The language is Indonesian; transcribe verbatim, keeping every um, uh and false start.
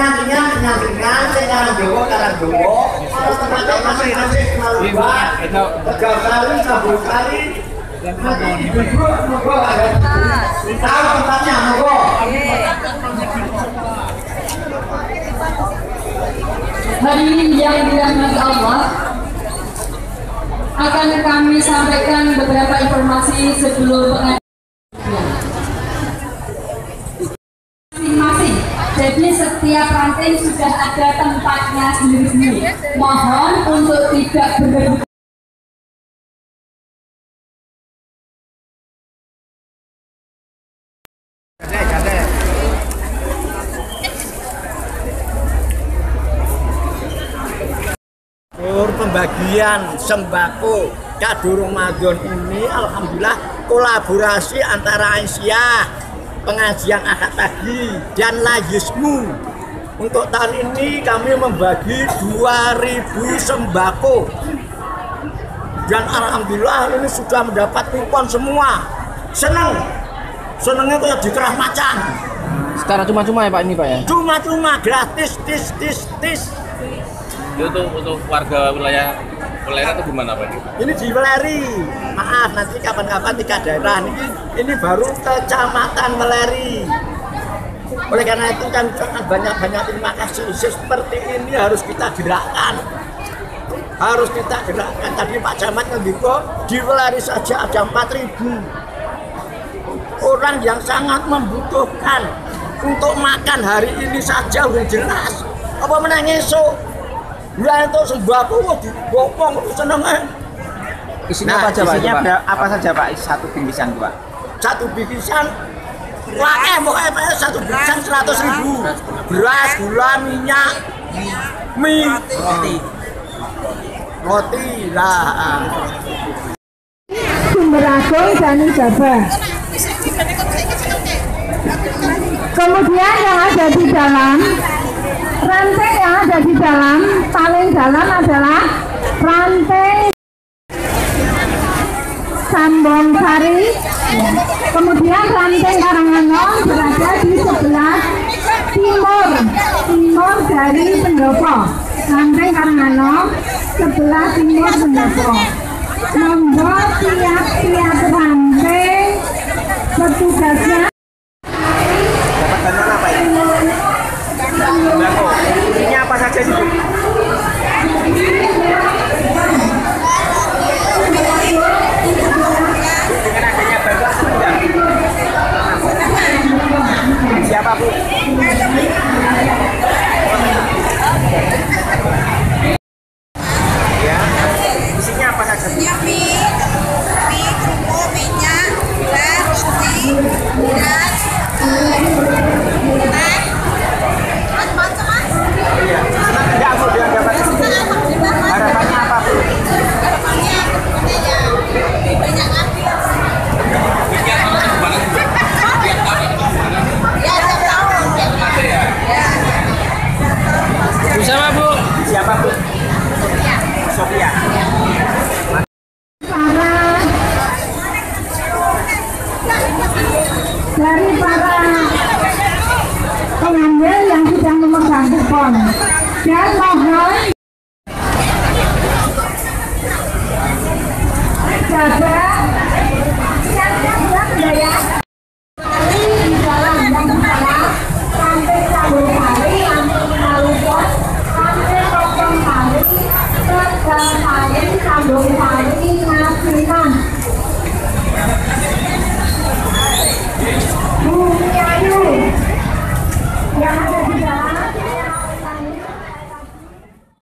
pengantinnya pengantingan, sekarang Jawa, sekarang Jawa. Kalau tempatnya masing-masing keluar, tiga kali, satu kali. Nanti ibu-ibu mogo ada. Tahu tempatnya mogo. Hadirin yang dirahmati Allah, akan kami sampaikan beberapa informasi sebelum pengajian masing-masing. Jadi setiap ranting sudah ada tempatnya sendiri-sendiri. Mohon untuk tidak berebut. Pembagian sembako kado Ramadan ini alhamdulillah kolaborasi antara Aisyah, pengajian akad pagi dan Layismu. Untuk tahun ini kami membagi dua ribu sembako dan alhamdulillah ini sudah mendapat kupon semua. Senang, senangnya kayak di Kerah Macan. Secara cuma-cuma ya Pak ini Pak ya? Cuma-cuma gratis, tis, tis, tis. Itu untuk warga wilayah wilayah itu gimana Pak ini? Ini di Weleri. Maaf nanti kapan-kapan tiga daerah ini ini baru kecamatan Weleri. Oleh karena itu kan banyak-banyak terima kasih. Seperti ini harus kita gerakkan. Harus kita gerakkan. Tadi Pak Camat ngendiko di Weleri saja ada empat ribu orang yang sangat membutuhkan untuk makan hari ini saja udah jelas. Apa menang esok? Bulan itu sembako kok dibopong seneng eh. Isinya apa aja Pak? Isinya apa saja Pak? Satu bingkisan Pak? Satu bingkisan wah pokoknya satu bingkisan seratus ribu. Beras, gula, minyak, mie, roti, roti lah. Sumber agung dan Jabah. Kemudian yang ada di dalam rantai yang ada di dalam paling dalam adalah rantai Sambong Sari. Kemudian rantai Karanganom berada di sebelah timur timur dari pendopo. Rantai Karanganom sebelah timur pendopo. Nomor tiap-tiap rantai petugasnya. Dapat bantuan apa ini? Ini apa saja sih? Dengan adanya bantuan sudah. Siapa Bu? Ya, isinya apa saja? Mie, mie, kerupuk, minyak, gula, roti, beras, teh, macam-macam mas. Iya. Enggak Bu, dia dapat. Harapannya apa Bu? Harapannya ya banyak lagi. Ya tiap tahun. Ya. Bu siapa Bu? Siapa Bu? Sofia. Sofia. Dari para pengambil yang sudah memegang kupon dan mohon jaga siap-siap ya di dalam yang salah sampai sambung hari sampai menalukan sampai potong hari tegang hari sambung hari